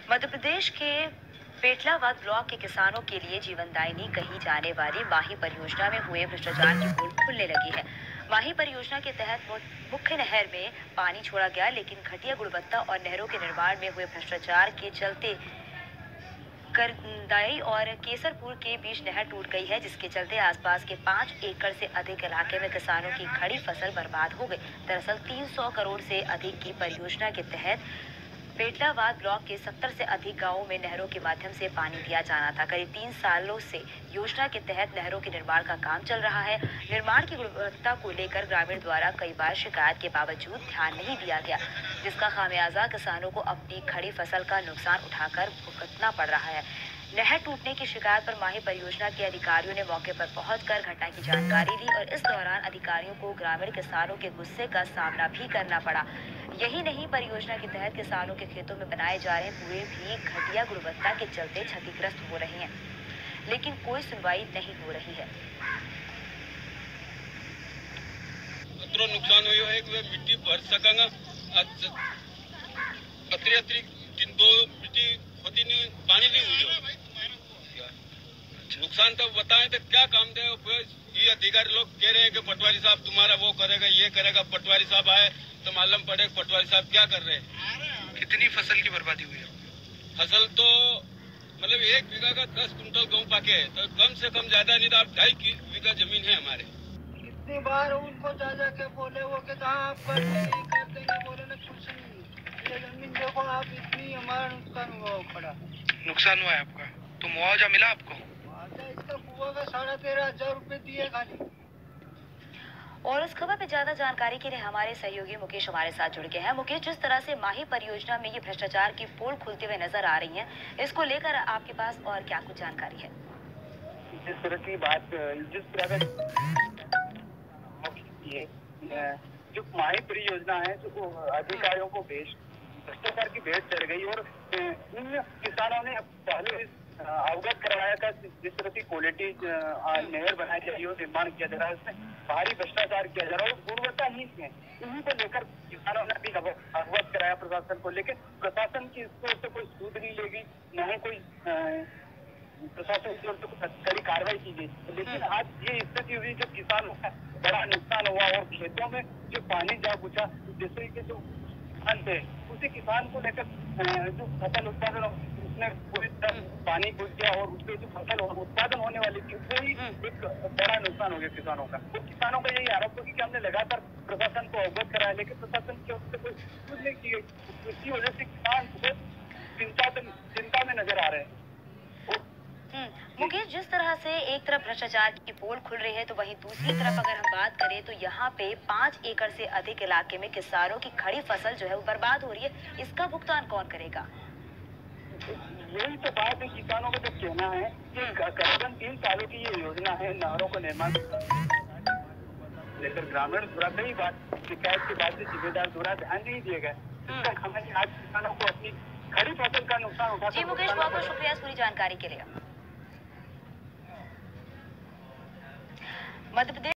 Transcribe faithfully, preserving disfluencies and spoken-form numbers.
मध्य प्रदेश के पेटलावाद ब्लॉक के किसानों के लिए जीवनदायिनी कही जाने वाली माही परियोजना में हुए भ्रष्टाचार की पोल खुलने लगी है। माही परियोजना के तहत मुख्य नहर में पानी छोड़ा गया, लेकिन घटिया गुणवत्ता और नहरों के निर्माण में हुए भ्रष्टाचार के चलते करदाई और केसरपुर के बीच नहर टूट गई है, जिसके चलते आसपास के पाँच एकड़ से अधिक इलाके में किसानों की खड़ी फसल बर्बाद हो गई। दरअसल तीन सौ करोड़ से अधिक की परियोजना के तहत पेटलावाद ब्लॉक के सत्तर से अधिक गांवों में नहरों के माध्यम से पानी दिया जाना था। करीब तीन सालों से योजना के तहत नहरों के निर्माण का काम चल रहा है। निर्माण की गुणवत्ता को लेकर ग्रामीण द्वारा कई बार शिकायत के बावजूद ध्यान नहीं दिया गया, जिसका खामियाजा किसानों को अपनी खड़ी फसल का नुकसान उठाकर भुगतना पड़ रहा है। नहर टूटने की शिकायत पर माही परियोजना के अधिकारियों ने मौके पर पहुंचकर घटना की जानकारी ली और इस दौरान अधिकारियों को ग्रामीण किसानों के गुस्से का सामना भी करना पड़ा। यही नहीं, परियोजना के तहत किसानों के खेतों में बनाए जा रहे कुएं भी घटिया गुणवत्ता के चलते क्षतिग्रस्त हो रहे हैं, लेकिन कोई सुनवाई नहीं हो रही है। नुकसान हुई है कि मिट्टी भर सकेंगे अतरी अतरी तीन दो मिट्टी होती नहीं, पानी नहीं हुई। नुकसान तो बताएं तो क्या काम दे। ये अधिकारी लोग कह रहे हैं कि पटवारी साहब तुम्हारा वो करेगा, ये करेगा। पटवारी साहब आए तो मालूम पड़े पटवारी साहब क्या कर रहे हैं। कितनी फसल की बर्बादी हुई है? फसल तो मतलब एक बीघा का दस कुंटल गेहूँ पाके है, तो कम से कम ज्यादा नहीं तो आप ढाई बीघा जमीन है हमारे। कितनी बार उनको जा जा के बोले वो कि आप कर देंगे कर देंगे, बोले ना कुछ नहीं। ये जमीन देखो आप, इतनी हमारा नुकसान हुआ पड़ा। नुकसान हुआ है आपका, तो मुआवजा मिला आपको? मुआवजा इसका कुआ का साढ़े तेरह हजार रूपए दिए खाली। और इस खबर पे ज्यादा जानकारी के लिए हमारे सहयोगी मुकेश हमारे साथ जुड़ गए हैं। मुकेश, जिस तरह से माही परियोजना में ये भ्रष्टाचार की पोल खुलते हुए नजर आ रही है, इसको लेकर आपके पास और क्या कुछ जानकारी है? जिस तरह की बात जिस तरह का जो माही परियोजना है, जो अधिकारियों को भेज भ्रष्टाचार की भेंट चढ़ गई और इन किसानों ने पहले अवगत करवाया था जिस तरह की क्वालिटी नहर बनाई जा रही है, निर्माण किया जा रहा है, उसमें भारी भ्रष्टाचार किया जा रहा है और गुणवत्ताहीन है। इन्हीं को लेकर किसानों ने भी अवगत कराया प्रशासन को, लेकिन प्रशासन की इसको से कोई सूद नहीं लेगी, न ही कोई प्रशासन की ओर से कड़ी कार्रवाई की गई। लेकिन आज ये स्थिति हुई जब किसानों का बड़ा नुकसान हुआ और खेतों में जो पानी जा घुसा, जैसे कि जो किसान थे उसी किसान को लेकर जो फसल उत्पादन उसमें पूरी तरह पानी घुस गया और उससे जो फसल उत्पादन होने वाली थी वही एक बड़ा नुकसान हो गया किसानों का। तो किसानों का यही आरोप होगी कि हमने लगातार प्रशासन को अवगत कराया, लेकिन प्रशासन की ओर से कोई सूद नहीं की गई। इसकी वजह से किसान बहुत चिंता चिंता में नजर आ रहे हैं। मुकेश, जिस तरह से एक तरफ भ्रष्टाचार की पोल खुल रही है, तो वहीं दूसरी तरफ अगर हम बात करें तो यहाँ पे पाँच एकड़ से अधिक इलाके में किसानों की खड़ी फसल जो है वो बर्बाद हो रही है। इसका भुगतान कौन करेगा? यही तो बात है। किसानों का जो कहना है कि करीबन तीन सालों की ये योजना है नहरों को निर्माण लेकर ग्रामीण द्वारा कई बार शिकायत के बाद जिम्मेदार द्वारा ध्यान नहीं दिए गए। तक हमें आज किसानों को अपनी खड़ी फसल का नुकसान उठा। जी मुकेश, बहुत बहुत शुक्रिया इस पूरी जानकारी के लिए। मध्य प्रदेश